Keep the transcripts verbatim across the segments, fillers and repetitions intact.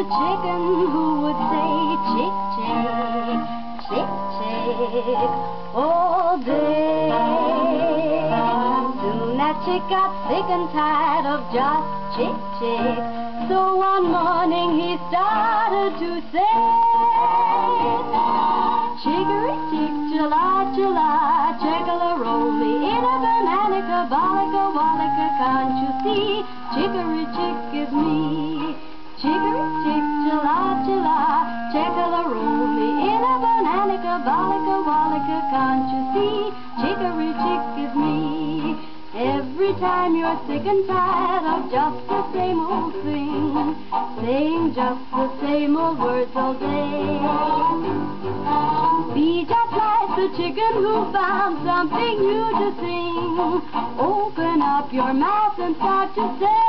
a chicken who would say chick, chick, chick, chick all day. Soon that chick got sick and tired of just chick, chick. So one morning he started to say, Chickery, chick, chilla, chilla, chickala-roll me in a bananica, bollica, wallica, can't you see? Chickery, chick is me. Chickery, chick, chilla, chilla, chickala-roll me in a bananica, bollica, wallica, can't you see? Chickery, chick is me. Every time you're sick and tired of just the same old thing, saying just the same old words all day, be just like the chicken who found something new to sing. Open up your mouth and start to say,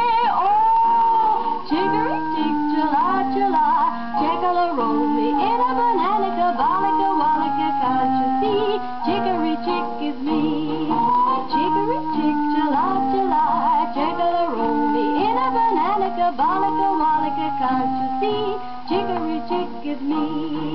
oh, chickery, chick, chilla, chilla, chickala-roll me in a bananica, bollica, wallica, can't you see? Chickery, chick is me. Chickery, chick, chilla, chilla, chickala-roll me in a bananica, bollica, wallica, can't you see? Chickery, chick is me.